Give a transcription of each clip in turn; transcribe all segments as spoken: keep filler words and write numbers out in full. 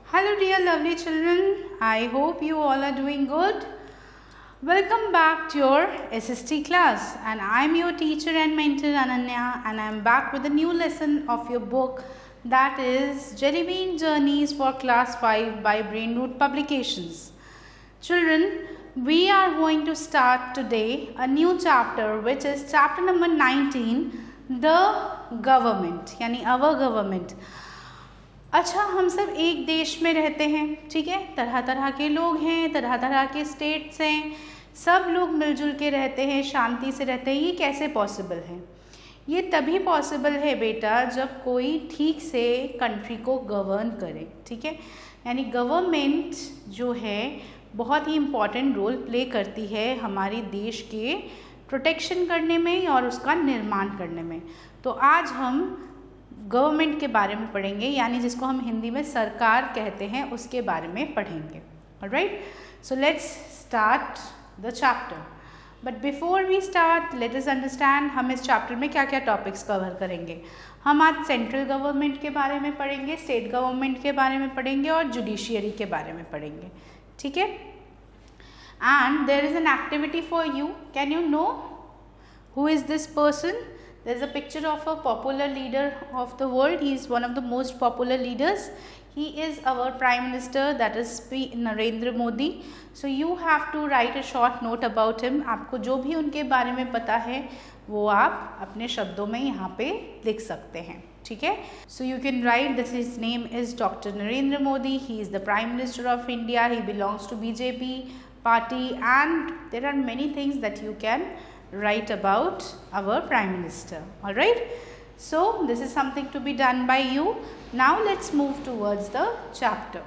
Hello dear lovely children, I hope you all are doing good. Welcome back to your S S T class, and I am your teacher and mentor Ananya, and I am back with a new lesson of your book, that is Jelly Bean Journeys for Class five by Brainroot Publications. Children, we are going to start today a new chapter, which is chapter number nineteen, the government, यानी our government. अच्छा, हम सब एक देश में रहते हैं, ठीक है, तरह तरह के लोग हैं, तरह तरह के स्टेट्स हैं, सब लोग मिलजुल के रहते हैं, शांति से रहते हैं. ये कैसे पॉसिबल है? ये तभी पॉसिबल है बेटा जब कोई ठीक से कंट्री को गवर्न करे, ठीक है. यानी गवर्नमेंट जो है बहुत ही इम्पॉर्टेंट रोल प्ले करती है हमारे देश के प्रोटेक्शन करने में और उसका निर्माण करने में. तो आज हम गवर्नमेंट के बारे में पढ़ेंगे, यानी जिसको हम हिंदी में सरकार कहते हैं, उसके बारे में पढ़ेंगे. Alright, so let's start the chapter. But before we start, let us understand हम इस चैप्टर में क्या क्या टॉपिक्स कवर करेंगे. हम आज सेंट्रल गवर्नमेंट के बारे में पढ़ेंगे, स्टेट गवर्नमेंट के बारे में पढ़ेंगे और जुडिशियरी के बारे में पढ़ेंगे, ठीक है. And there is an activity for you. Can you know who is this person? There is a picture of a popular leader of the world. He is one of the most popular leaders. He is our Prime Minister, that is Narendra Modi. So you have to write a short note about him. आपको जो भी उनके बारे में पता है वो आप अपने शब्दों में यहाँ पे लिख सकते हैं, ठीक है. So you can write that his name is Doctor Narendra Modi. He is the Prime Minister of India. He belongs to B J P party, and there are many things that you can write about our Prime Minister. All right, so this is something to be done by you. Now let's move towards the chapter.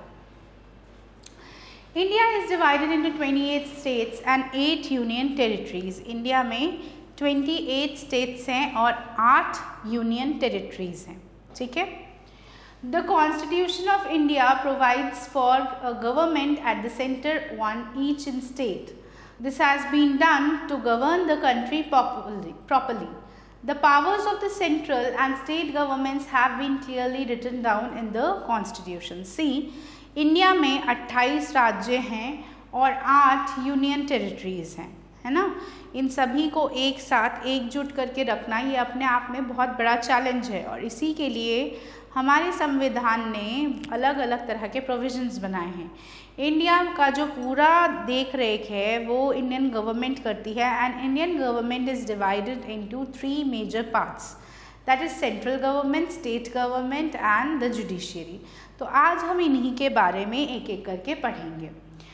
India is divided into twenty-eight states and eight union territories. India में twenty-eight states हैं और eight union territories हैं, ठीक है. The Constitution of India provides for a government at the center, one each in state. This has been done to govern the country properly. The powers of the central and state governments have been clearly written down in the Constitution. See, India में अट्ठाईस राज्य हैं और आठ union territories हैं, है ना. इन सभी को एक साथ एकजुट करके रखना ये अपने आप में बहुत बड़ा चैलेंज है, और इसी के लिए हमारे संविधान ने अलग अलग तरह के प्रोविजंस बनाए हैं. इंडिया का जो पूरा देख रेख है वो इंडियन गवर्नमेंट करती है, and Indian government is divided into three major parts, that is central government, state government and the judiciary. तो आज हम इन्हीं के बारे में एक एक करके पढ़ेंगे.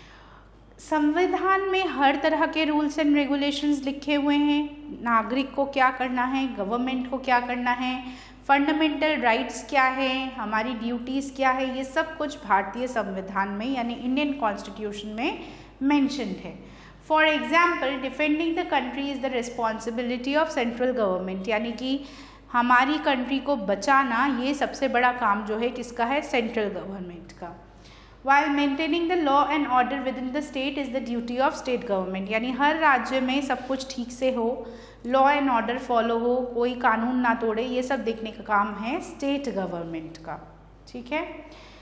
संविधान में हर तरह के रूल्स एंड रेगुलेशंस लिखे हुए हैं. नागरिक को क्या करना है, गवर्नमेंट को क्या करना है, फंडामेंटल राइट्स क्या है, हमारी ड्यूटीज़ क्या है, ये सब कुछ भारतीय संविधान में यानी इंडियन कॉन्स्टिट्यूशन में मेंशन्ड है. For example, defending the country is the responsibility of central government, यानी कि हमारी कंट्री को बचाना ये सबसे बड़ा काम जो है किसका है, सेंट्रल गवर्नमेंट का. While maintaining the law and order within the state is the duty of state government, यानी हर राज्य में सब कुछ ठीक से हो, लॉ एंड ऑर्डर फॉलो हो, कोई कानून ना तोड़े, ये सब देखने का काम है स्टेट गवर्नमेंट का, ठीक है.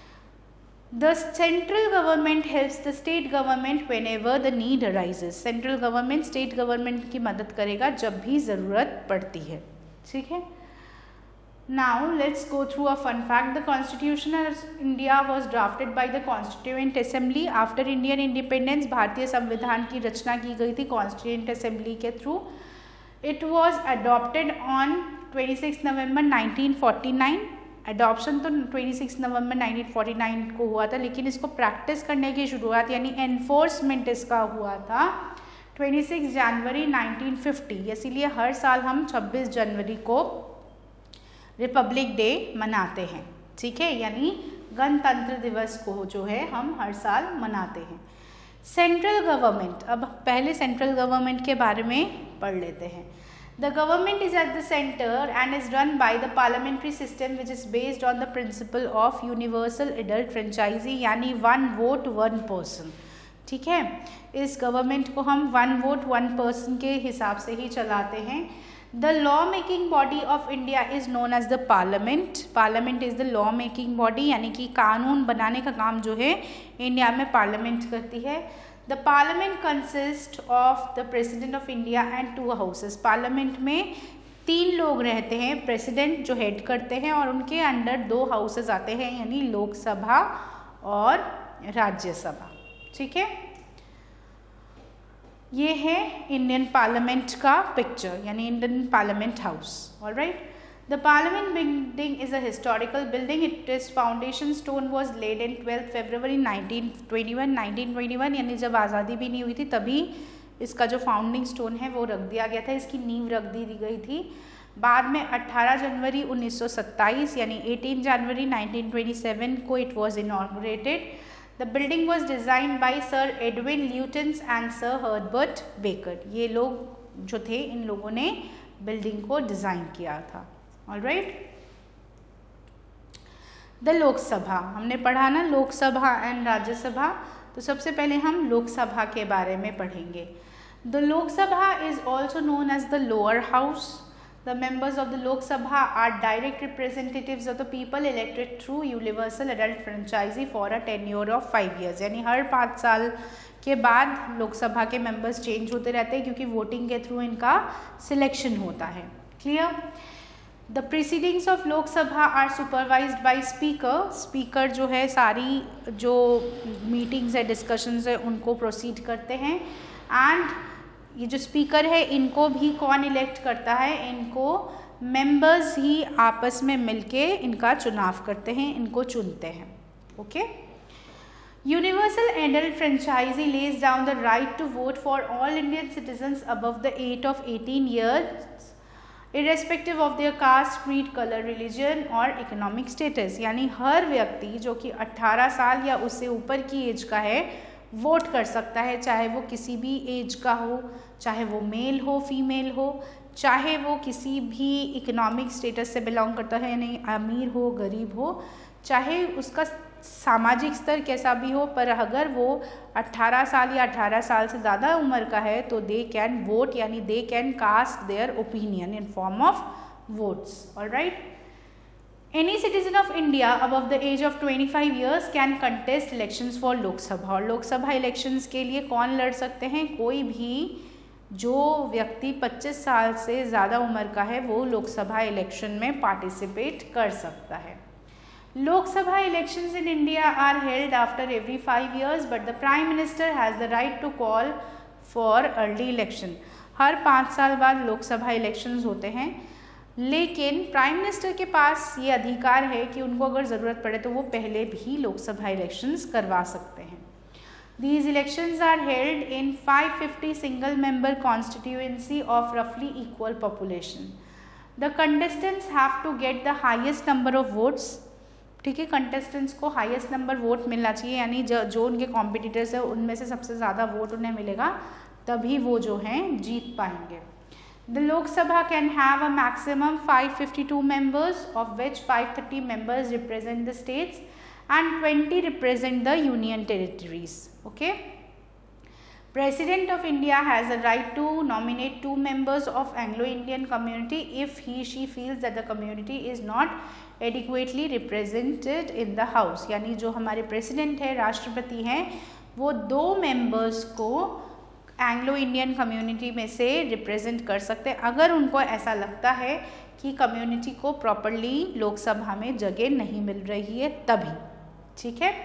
The central government helps the state government whenever the need arises. Central government state government की मदद करेगा जब भी ज़रूरत पड़ती है, ठीक है. Now let's go through a fun fact. The Constitution of India was drafted by the Constituent Assembly after Indian independence. भारतीय संविधान की रचना की गई थी Constituent Assembly के through. It was adopted on twenty-sixth November nineteen forty-nine. Adoption तो twenty-sixth November nineteen forty-nine को हुआ था, लेकिन इसको प्रैक्टिस करने की शुरुआत यानी एनफोर्समेंट इसका हुआ था छब्बीस जनवरी नाइनटीन फिफ्टी. इसीलिए हर साल हम छब्बीस जनवरी को रिपब्लिक डे मनाते हैं, ठीक है, यानी गणतंत्र दिवस को जो है हम हर साल मनाते हैं. सेंट्रल गवर्नमेंट, अब पहले सेंट्रल गवर्नमेंट के बारे में पढ़ लेते हैं. The government is at the centre and is run by the parliamentary system which is based on the principle of universal adult franchise, यानी वन वोट वन पर्सन, ठीक है. इस गवर्नमेंट को हम वन वोट वन पर्सन के हिसाब से ही चलाते हैं. The law making body of India is known as the parliament. Parliament is the law making body, यानी कि कानून बनाने का काम जो है इंडिया में पार्लियामेंट करती है. The parliament consist of the president of India and two houses. Parliament में तीन लोग रहते हैं, प्रेसिडेंट जो हेड करते हैं, और उनके अंडर दो हाउसेस आते हैं, यानी लोकसभा और राज्यसभा. ठीक है, ये है इंडियन पार्लियामेंट का पिक्चर, यानी Indian parliament house. Alright, the parliament building is a historical building. It is foundation stone was laid in twelfth February nineteen twenty one. Nineteen twenty one यानी जब आज़ादी भी नहीं हुई थी तभी इसका जो फाउंडिंग स्टोन है वो रख दिया गया था, इसकी नींव रख दी गई थी. बाद में अठारह जनवरी उन्नीस सौ सत्ताईस यानी अठारह जनवरी नाइनटीन ट्वेंटी सेवन को it was inaugurated. The building was designed by sir Edwin Lutyens and sir Herbert Baker. ये लोग जो थे, इन लोगों ने बिल्डिंग को डिज़ाइन किया था. ऑलराइट, द लोकसभा हमने पढ़ा ना, लोकसभा एंड राज्यसभा. तो सबसे पहले हम लोकसभा के बारे में पढ़ेंगे. The Lok Sabha is also known as the lower house. The members of the Lok Sabha are direct representatives of the people elected through universal adult franchise for a tenure of five years. यानी हर पाँच साल के बाद लोकसभा के members change होते रहते हैं क्योंकि वोटिंग के थ्रू इनका सिलेक्शन होता है. Clear? The proceedings of Lok Sabha are supervised by speaker. Speaker जो है सारी जो मीटिंग्स है, डिस्कशंस है, उनको प्रोसीड करते हैं. एंड ये जो स्पीकर है इनको भी कौन इलेक्ट करता है? इनको मेंबर्स ही आपस में मिलके इनका चुनाव करते हैं, इनको चुनते हैं. Okay. Universal adult franchise lays down the right to vote for all Indian citizens above the age of eighteen years irrespective of their caste, creed, colour, religion और इकोनॉमिक स्टेटस. यानी हर व्यक्ति जो कि अट्ठारह साल या उससे ऊपर की एज का है वोट कर सकता है, चाहे वो किसी भी एज का हो, चाहे वो मेल हो, फीमेल हो, चाहे वो किसी भी इकोनॉमिक स्टेटस से बिलोंग करता है, यानी अमीर हो, गरीब हो, चाहे उसका सामाजिक स्तर कैसा भी हो, पर अगर वो अट्ठारह साल या अठारह साल से ज़्यादा उम्र का है तो दे कैन वोट, यानी they can cast their opinion in form of votes. Alright. Any citizen of India above the age of twenty-five years can contest elections for Lok Sabha. और लोकसभा इलेक्शंस के लिए कौन लड़ सकते हैं? कोई भी जो व्यक्ति पच्चीस साल से ज़्यादा उम्र का है वो लोकसभा इलेक्शन में पार्टिसिपेट कर सकता है. Lok Sabha elections in India are held after every five years but the prime minister has the right to call for early election. हर पाँच साल बाद लोकसभा इलेक्शंस होते हैं, लेकिन प्राइम मिनिस्टर के पास ये अधिकार है कि उनको अगर ज़रूरत पड़े तो वो पहले भी लोकसभा इलेक्शंस करवा सकते हैं. These elections are held in five hundred fifty single member constituency of roughly equal population. The contestants have to get the highest number of votes. ठीक है, कंटेस्टेंट्स को हाईएस्ट नंबर वोट मिलना चाहिए, यानी जो जो उनके कॉम्पिटिटर्स है उनमें से सबसे ज़्यादा वोट उन्हें मिलेगा तभी वो जो हैं जीत पाएंगे. The Lok Sabha can have a maximum five hundred fifty-two members, of which five hundred thirty members represent the states and twenty represent the union territories. Okay. President of India has a right to nominate two members of Anglo-Indian community if he she feels that the community is not adequately represented in the house. यानी जो हमारे president है, राष्ट्रपति हैं, वो दो members को Anglo Indian community में से रिप्रेजेंट कर सकते हैं अगर उनको ऐसा लगता है कि कम्युनिटी को प्रॉपरली लोकसभा में जगह नहीं मिल रही है तभी. ठीक है.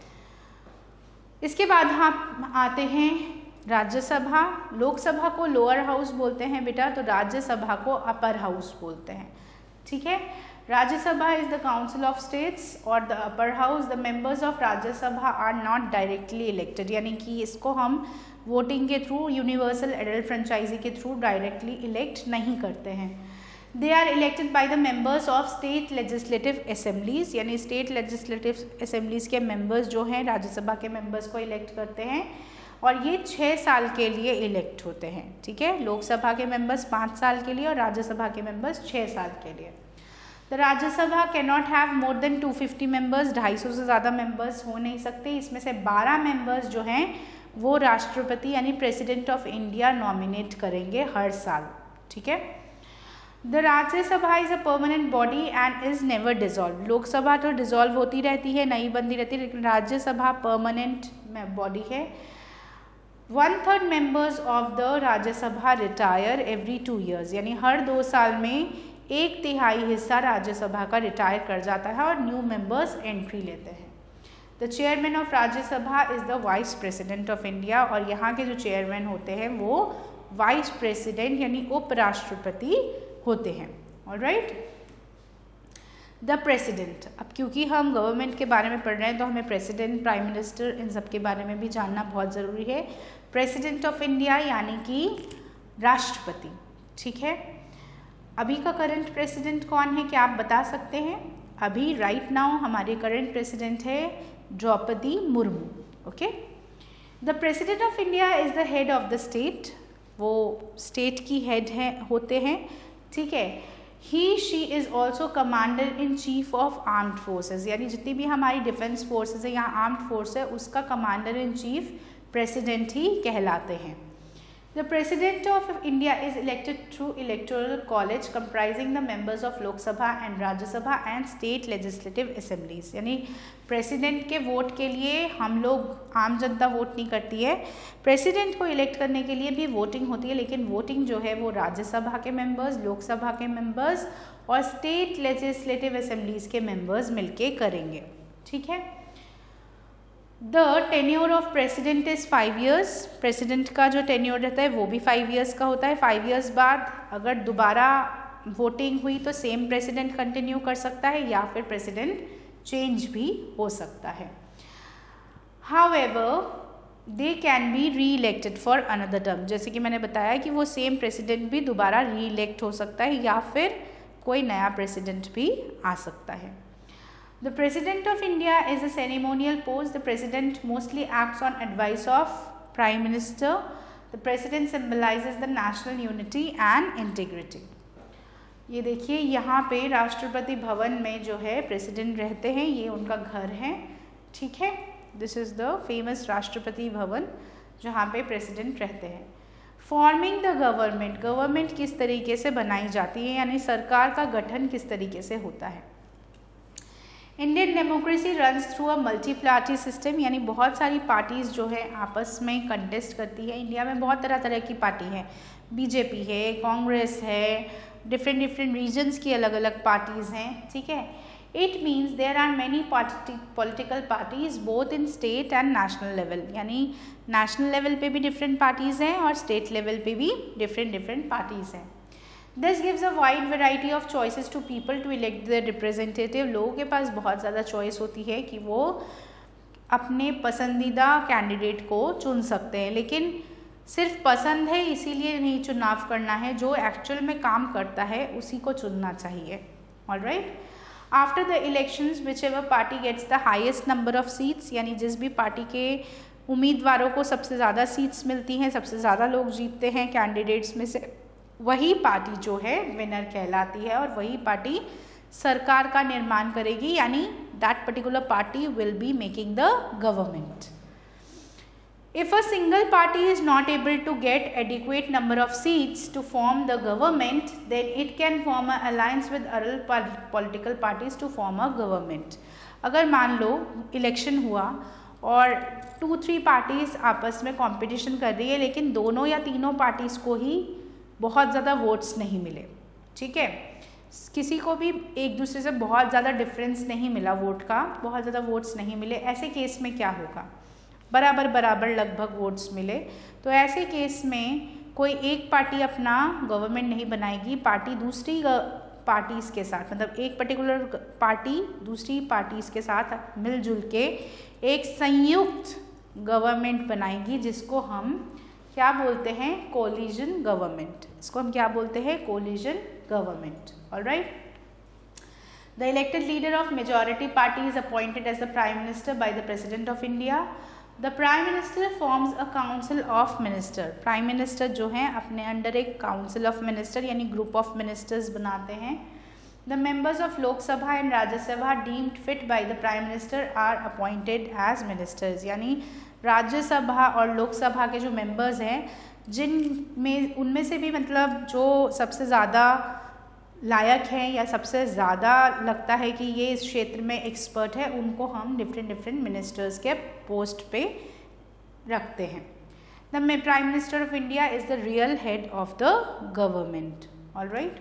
इसके बाद हम आते हैं राज्यसभा. लोकसभा को लोअर हाउस बोलते हैं बेटा, तो राज्यसभा को अपर हाउस बोलते हैं. ठीक है. Rajya Sabha is the council of states और the upper house. The members of Rajya Sabha are not directly elected, यानी कि इसको हम वोटिंग के थ्रू, यूनिवर्सल एडल्ट फ्रेंचाइजी के थ्रू डायरेक्टली इलेक्ट नहीं करते हैं. They are elected by the members of state legislative assemblies, यानी स्टेट लेजिस्लेटिव असेंबलीज के मेंबर्स जो हैं राज्यसभा के मेंबर्स को इलेक्ट करते हैं और ये छः साल के लिए इलेक्ट होते हैं. ठीक है. लोकसभा के मेंबर्स पाँच साल के लिए और राज्यसभा के मेंबर्स छः साल के लिए. The Rajya Sabha can not have more than two fifty members. ढाई सौ से ज़्यादा मेंबर्स हो नहीं सकते. इसमें से बारह मेंबर्स जो हैं वो राष्ट्रपति यानी प्रेसिडेंट ऑफ इंडिया नॉमिनेट करेंगे हर साल. ठीक है. The Rajya Sabha is a permanent body and is never dissolve. Lok Sabha तो डिजॉल्व होती रहती है, नई बनती रहती है, लेकिन राज्यसभा परमानेंट बॉडी है। One third members of the Rajya Sabha retire every two years, यानी हर दो साल में एक तिहाई हिस्सा राज्यसभा का रिटायर कर जाता है और न्यू मेंबर्स एंट्री लेते हैं। The chairman of Rajya Sabha is the vice president of India, और यहाँ के जो चेयरमैन होते हैं वो वाइस प्रेसिडेंट यानी उपराष्ट्रपति होते हैं। ऑलराइट, द प्रेसिडेंट, अब क्योंकि हम गवर्नमेंट के बारे में पढ़ रहे हैं तो हमें प्रेसिडेंट, प्राइम मिनिस्टर, इन सब के बारे में भी जानना बहुत ज़रूरी है। प्रेसिडेंट ऑफ इंडिया यानी कि राष्ट्रपति, ठीक है। अभी का करंट प्रेसिडेंट कौन है, क्या आप बता सकते हैं? अभी राइट नाउ हमारे करंट प्रेसिडेंट है Draupadi Murmu. Okay, the president of India is the head of the state, वो स्टेट की हेड है होते हैं, ठीक है। He she is also commander in chief of armed forces, यानी जितनी भी हमारी डिफेंस फोर्सेज है, यहाँ आर्म्ड फोर्स है, उसका कमांडर इन चीफ प्रेसिडेंट ही कहलाते हैं। The president of India is elected through electoral college comprising the members of Lok Sabha and Rajya Sabha and state legislative assemblies, यानी प्रेसिडेंट के वोट के लिए हम लोग, आम जनता वोट नहीं करती है, प्रेसिडेंट को इलेक्ट करने के लिए भी वोटिंग होती है, लेकिन वोटिंग जो है वो राज्यसभा के मेंबर्स, लोकसभा के मेंबर्स और स्टेट लेजिस्लेटिव असेंबलीज के मेंबर्स मिलके करेंगे, ठीक है। The tenure of president is five years, president का जो टेन्योर रहता है वो भी फाइव ईयर्स का होता है। फाइव ईयर्स बाद अगर दोबारा वोटिंग हुई तो सेम प्रेसिडेंट कंटिन्यू कर सकता है या फिर प्रेसिडेंट चेंज भी हो सकता है। However they can be re elected for another term, जैसे कि मैंने बताया कि वो सेम प्रेसिडेंट भी दोबारा री इलेक्ट हो सकता है या फिर कोई नया प्रेसिडेंट भी आ सकता है। The President of India is a ceremonial post. The President mostly acts on advice of Prime Minister. The President symbolizes the national unity and integrity. ये देखिए यहाँ पे राष्ट्रपति भवन में जो है प्रेसिडेंट रहते हैं, ये उनका घर है, ठीक है। This is the famous Rashtrapati Bhavan जहाँ पे प्रेसिडेंट रहते हैं। फॉर्मिंग द गवर्नमेंट, गवर्नमेंट किस तरीके से बनाई जाती है, यानी सरकार का गठन किस तरीके से होता है। Indian democracy runs through a multi party system, यानी बहुत सारी पार्टीज़ जो है आपस में कंटेस्ट करती है। इंडिया में बहुत तरह तरह की पार्टी है, बीजेपी है, कांग्रेस है, डिफरेंट डिफरेंट रीजन्स की अलग अलग पार्टीज़ हैं, ठीक है। It means there are many political parties both in state and national level, यानी नेशनल लेवल पे भी डिफरेंट पार्टीज़ हैं और स्टेट लेवल पे भी डिफरेंट डिफरेंट पार्टीज़ हैं। This gives a wide variety of choices to people to elect the representative, लोगों के पास बहुत ज़्यादा चॉइस होती है कि वो अपने पसंदीदा कैंडिडेट को चुन सकते हैं, लेकिन सिर्फ पसंद है इसीलिए नहीं चुनाव करना है, जो एक्चुअल में काम करता है उसी को चुनना चाहिए। Alright, after the elections whichever party gets the highest number of seats, यानी जिस भी पार्टी के उम्मीदवारों को सबसे ज़्यादा सीट्स मिलती हैं, सबसे ज़्यादा लोग जीतते हैं कैंडिडेट्स में से, वही पार्टी जो है विनर कहलाती है और वही पार्टी सरकार का निर्माण करेगी, यानी that particular party will be making the government. If a single party is not able to get adequate number of seats to form the government, then it can form a alliance with other political parties to form a government. अगर मान लो election हुआ और to three parties आपस में competition कर रही है, लेकिन दोनों या तीनों पार्टीज को ही बहुत ज़्यादा वोट्स नहीं मिले, ठीक है, किसी को भी एक दूसरे से बहुत ज़्यादा डिफरेंस नहीं मिला वोट का, बहुत ज़्यादा वोट्स नहीं मिले, ऐसे केस में क्या होगा, बराबर बराबर लगभग वोट्स मिले, तो ऐसे केस में कोई एक पार्टी अपना गवर्नमेंट नहीं बनाएगी, पार्टी दूसरी पार्टीज़ के साथ, मतलब एक पर्टिकुलर पार्टी दूसरी पार्टीज़ के साथ मिलजुल के एक संयुक्त गवर्नमेंट बनाएगी, जिसको हम क्या बोलते हैं, कोलिजन गवर्नमेंट। इसको हम क्या बोलते हैं, coalition government. Alright, the elected leader of majority party is appointed as the prime minister by the president of India. The prime minister forms a council of minister, prime minister जो हैं अपने under एक council of minister यानी group of ministers बनाते हैं। The members of Lok Sabha and Rajya Sabha deemed fit by the prime minister are appointed as ministers, यानी राज्यसभा और लोकसभा के जो मेंबर्स हैं, जिन में उनमें से भी मतलब जो सबसे ज़्यादा लायक हैं या सबसे ज़्यादा लगता है कि ये इस क्षेत्र में एक्सपर्ट है, उनको हम डिफरेंट डिफरेंट मिनिस्टर्स के पोस्ट पे रखते हैं। The prime minister of India is the real head of the government. Alright,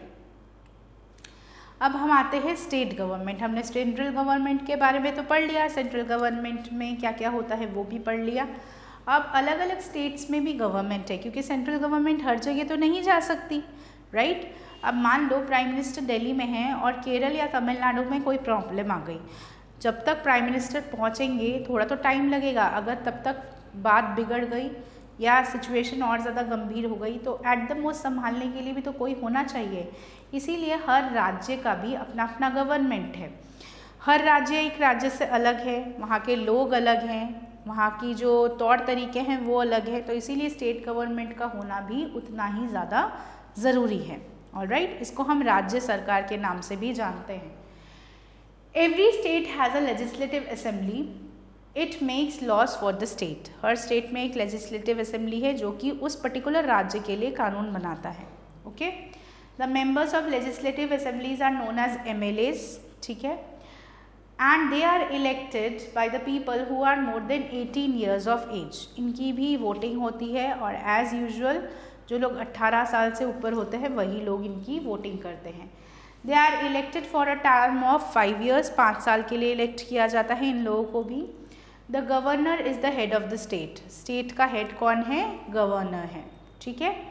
अब हम आते हैं स्टेट गवर्नमेंट। हमने सेंट्रल गवर्नमेंट के बारे में तो पढ़ लिया, सेंट्रल गवर्नमेंट में क्या क्या होता है वो भी पढ़ लिया। अब अलग अलग स्टेट्स में भी गवर्नमेंट है, क्योंकि सेंट्रल गवर्नमेंट हर जगह तो नहीं जा सकती, राइट। अब मान लो प्राइम मिनिस्टर दिल्ली में है और केरल या तमिलनाडु में कोई प्रॉब्लम आ गई, जब तक प्राइम मिनिस्टर पहुंचेंगे थोड़ा तो टाइम लगेगा। अगर तब तक बात बिगड़ गई या सिचुएशन और ज़्यादा गंभीर हो गई तो एट द मोस्ट संभालने के लिए भी तो कोई होना चाहिए। इसीलिए हर राज्य का भी अपना अपना गवर्नमेंट है। हर राज्य एक राज्य से अलग है, वहाँ के लोग अलग हैं, वहाँ की जो तौर तरीके हैं वो अलग है, तो इसीलिए स्टेट गवर्नमेंट का होना भी उतना ही ज़्यादा ज़रूरी है। ऑलराइट, इसको हम राज्य सरकार के नाम से भी जानते हैं। Every state has a legislative assembly, it makes laws for the state. हर स्टेट में एक लेजिस्लेटिव असेंबली है जो कि उस पर्टिकुलर राज्य के लिए कानून बनाता है। Okay, the members of legislative assemblies are known as M L As, ठीक है, and they are elected by the people who are more than eighteen years of age. इनकी भी वोटिंग होती है और एज यूजुअल जो लोग अट्ठारह साल से ऊपर होते हैं वही लोग इनकी वोटिंग करते हैं। They are elected for a term of five years, पाँच साल के लिए इलेक्ट किया जाता है इन लोगों को भी। The governor is the head of the state. State का हेड कौन है? गवर्नर है, ठीक है।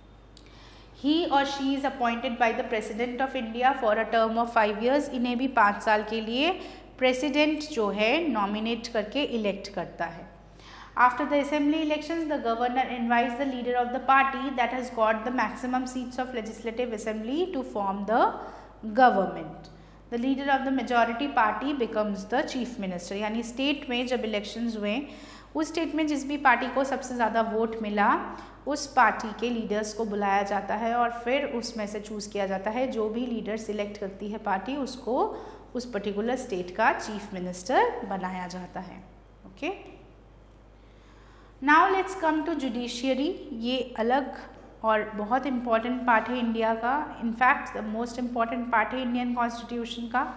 ही और she is appointed by the president of India for a term of five years. इन्हें भी पाँच साल के लिए प्रेसिडेंट जो है नॉमिनेट करके इलेक्ट करता है। After the assembly elections, the governor invites the leader of the party that has got the maximum seats of legislative assembly to form the government. The leader of the majority party becomes the chief minister. यानी state में जब elections हुए, उस state में जिस भी party को सबसे ज़्यादा वोट मिला उस पार्टी के लीडर्स को बुलाया जाता है और फिर उसमें से चूज़ किया जाता है। जो भी लीडर सिलेक्ट करती है पार्टी उसको उस पर्टिकुलर स्टेट का चीफ मिनिस्टर बनाया जाता है। Okay, now let's come to judiciary. ये अलग और बहुत इम्पॉर्टेंट पार्ट है इंडिया का, in fact the most important part है इंडियन कॉन्स्टिट्यूशन का।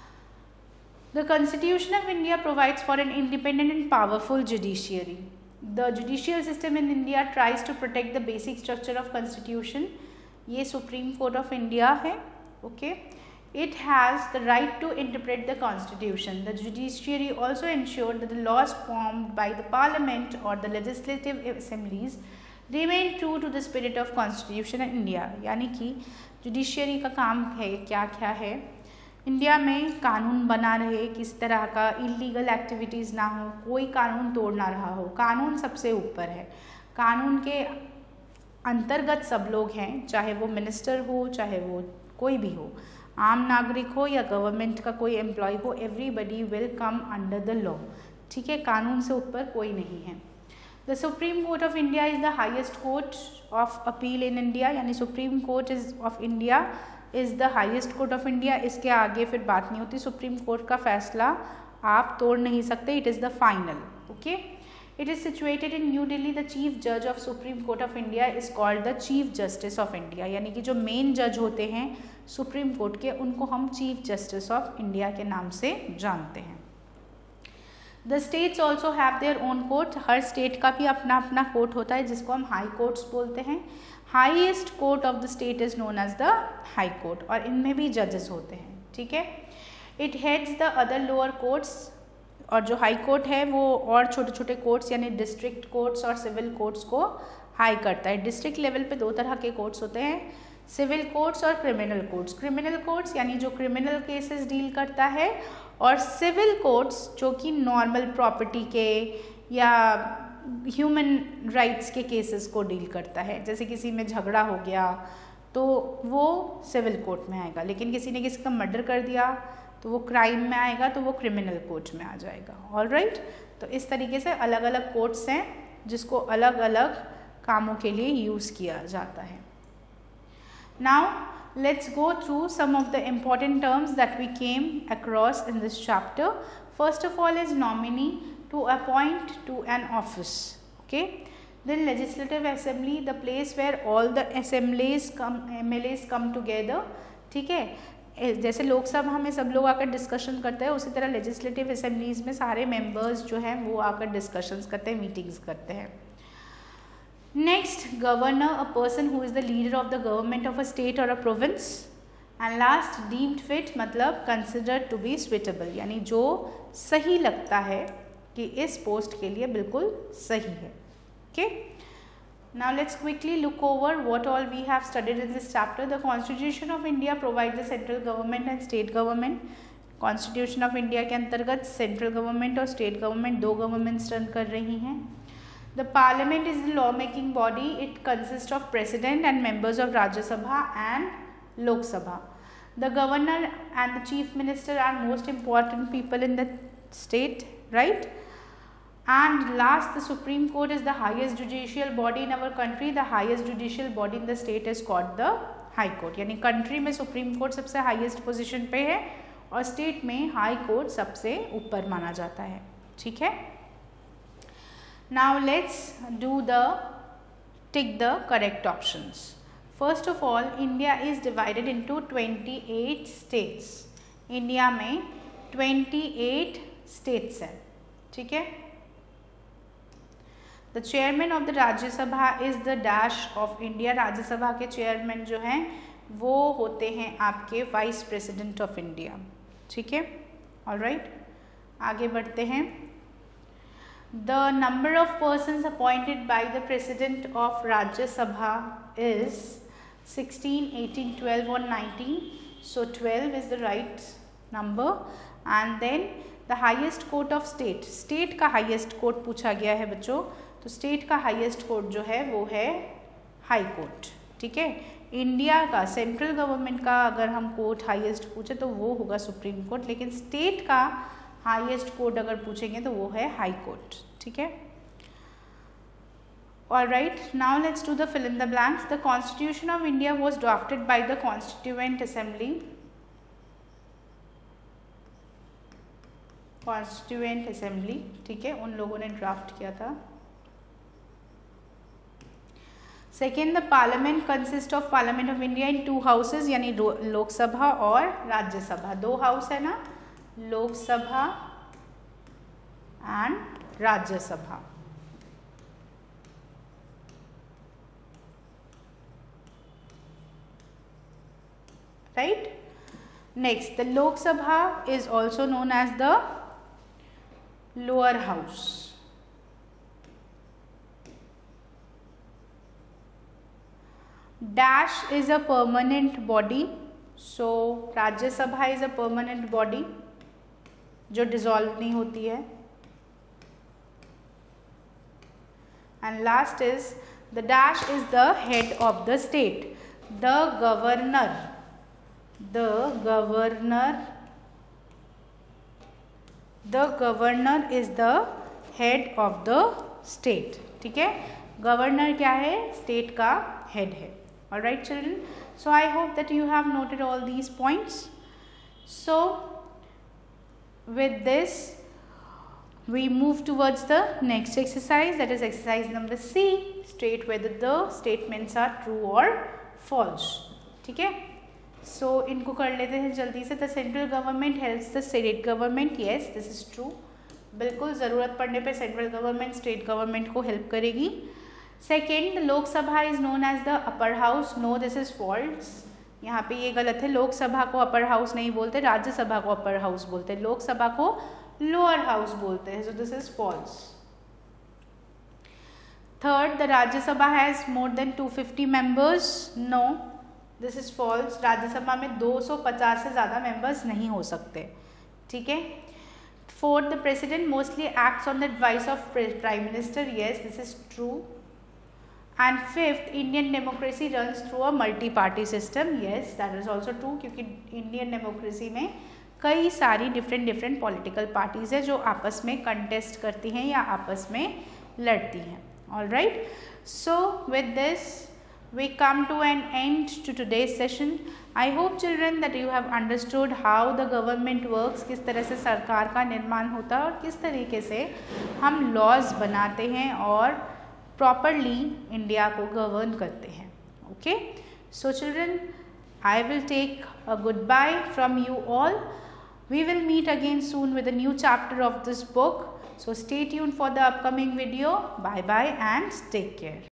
The constitution of India provides for an independent and powerful judiciary. The judicial system in India tries to protect the basic structure of constitution. ये supreme court of India है। Okay, it has the right to interpret the constitution. The judiciary also ensure that the laws formed by the parliament or the legislative assemblies remain true to the spirit of constitution in India. यानी कि judiciary का काम है क्या क्या है, India में कानून बना रहे, किस तरह का इलीगल एक्टिविटीज़ ना हो, कोई कानून तोड़ ना रहा हो। कानून सबसे ऊपर है, कानून के अंतर्गत सब लोग हैं, चाहे वो मिनिस्टर हो चाहे वो कोई भी हो, आम नागरिक हो या गवर्नमेंट का कोई एम्प्लॉय हो, everybody will come under the law, ठीक है। कानून से ऊपर कोई नहीं है। The supreme court of India is the highest court of appeal in India, यानी supreme court is of India is the highest court of India. इसके आगे फिर बात नहीं होती, सुप्रीम कोर्ट का फैसला आप तोड़ नहीं सकते, it is the final. Okay, it is situated in New Delhi. The chief जज of supreme court of India is called the chief justice of India, यानी कि जो मेन जज होते हैं सुप्रीम कोर्ट के उनको हम चीफ जस्टिस ऑफ इंडिया के नाम से जानते हैं। The states also have their own court. हर स्टेट का भी अपना अपना कोर्ट होता है जिसको हम हाई कोर्ट्स बोलते हैं। Highest court of the state is known as the high court, और इनमें भी जजेस होते हैं, ठीक है। It heads the other lower courts, और जो हाई कोर्ट है वो और छोटे छोटे कोर्ट्स यानी डिस्ट्रिक्ट कोर्ट्स और सिविल कोर्ट्स को हाई करता है। डिस्ट्रिक्ट लेवल पे दो तरह के कोर्ट्स होते हैं, सिविल कोर्ट्स और क्रिमिनल कोर्ट्स। क्रिमिनल कोर्ट्स यानी जो क्रिमिनल केसेस डील करता है, और सिविल कोर्ट्स जो कि नॉर्मल प्रॉपर्टी के या ह्यूमन राइट्स के केसेस को डील करता है। जैसे किसी में झगड़ा हो गया तो वो सिविल कोर्ट में आएगा, लेकिन किसी ने किसी का मर्डर कर दिया तो वो क्राइम में आएगा, तो वो क्रिमिनल कोर्ट में आ जाएगा। ऑल राइट, तो इस तरीके से अलग अलग कोर्ट्स हैं जिसको अलग अलग कामों के लिए यूज़ किया जाता है। Now let's go through some of the important terms that we came across in this chapter. First of all is nominee, to appoint to an office. Okay. Then legislative assembly, the place where all the assemblies come, M L As come together. ठीक है। जैसे लोकसभा में सब लोग आकर discussion करते हैं, उसी तरह लेजिस्लेटिव असेंबलीज में सारे मेंबर्स जो हैं वो आकर डिस्कशंस करते हैं, मीटिंग्स करते हैं। Next, governor, a person who is the leader of the government of a state और a province. And last, deemed fit, मतलब कंसिडर्ड टू बी सुइटेबल, यानी जो सही लगता है कि इस पोस्ट के लिए बिल्कुल सही है। Okay, now let's quickly look over what all we have studied in this chapter. The Constitution of India provides the central government and state government. Constitution of India के अंतर्गत central government और state government दो governments run कर रही हैं। The Parliament is the law making body. It consists of president and members of Rajya Sabha and Lok Sabha. The governor and the chief minister are most important people in the state, right? And last, the Supreme Court is the highest judicial body in our country. The highest judicial body in the state is called the High Court. यानी country में Supreme Court सबसे highest position पे है और state में High Court सबसे ऊपर माना जाता है, ठीक है। Now let's do the tick the correct options. First of all, India is divided into twenty-eight states. India में twenty-eight states हैं, ठीक है। The chairman of the राज्य सभा is the dash of India. राज्य सभा के चेयरमैन जो हैं वो होते हैं आपके वाइस प्रेसिडेंट ऑफ इंडिया, ठीक है। ऑल राइट, आगे बढ़ते हैं। The number of persons appointed by the president of राज्य सभा is sixteen, eighteen, twelve or nineteen. So twelve is the right number. And then the highest court of state. State का highest court पूछा गया है बच्चों, तो state का highest court जो है वो है हाई कोर्ट, ठीक है। इंडिया का सेंट्रल गवर्नमेंट का अगर हम कोर्ट हाईएस्ट पूछे तो वो होगा सुप्रीम कोर्ट, लेकिन स्टेट का हाईएस्ट कोर्ट अगर पूछेंगे तो वो है हाई कोर्ट, ठीक है। All right, now let's do the fill in the blanks. The constitution of India was drafted by the constituent assembly. Constituent assembly, ठीक है, उन लोगों ने ड्राफ्ट किया था। Second, the parliament consist of parliament of India in two houses, यानी लोकसभा और राज्यसभा, दो हाउस है ना, Lok Sabha and Rajya Sabha. Right, next, the Lok Sabha is also known as the lower house. Dash is a permanent body, so राज्य सभा is a permanent body जो dissolve नहीं होती है। And last is the dash is the head of the state. The governor, the governor, the governor is the head of the state, ठीक है। Governor क्या है, स्टेट का हेड है। All right children, so I hope that you have noted all these points. So with this we move towards the next exercise, that is exercise number C. State whether the statements are true or false, ठीक है। So इनको कर लेते हैं जल्दी से। The central government helps the state government. Yes, this is true. बिल्कुल ज़रूरत पड़ने पे सेंट्रल गवर्नमेंट स्टेट गवर्नमेंट को हेल्प करेगी। Second, Lok Sabha is known as the upper house. No, this is false, यहाँ पे ये गलत है। लोकसभा को अपर हाउस नहीं बोलते, राज्यसभा को अपर हाउस बोलते हैं, लोकसभा को लोअर हाउस बोलते हैं, so this is false. Third, the Rajya Sabha has more than two fifty members. No, this is false, Rajya Sabha में दो सौ पचास से ज़्यादा मेंबर्स नहीं हो सकते, ठीक है। Fourth, the president mostly acts on the advice of prime minister. Yes, this is true. And fifth, Indian democracy runs through a multi party system. Yes, that is also true, क्योंकि Indian democracy में कई सारी different different political parties है जो आपस में contest करती हैं या आपस में लड़ती हैं। All right, so with this we come to an end to today's session. I hope children that you have understood how the government works, किस तरह से सरकार का निर्माण होता है और किस तरीके से हम लॉज बनाते हैं और प्रॉपरली इंडिया को गवर्न करते हैं। Okay, so children, I will take a goodbye from you all. We will meet again soon with a new chapter of this book. So stay tuned for the upcoming video. Bye bye and take care.